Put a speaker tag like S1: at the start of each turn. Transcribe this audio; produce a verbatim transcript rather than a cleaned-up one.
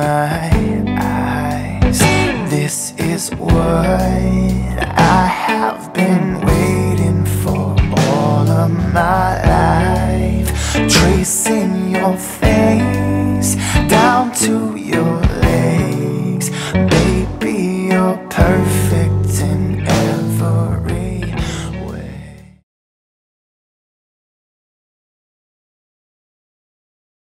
S1: my eyes. This is what I have been waiting for all of my life. Tracing your face down to your legs. Baby, you're perfect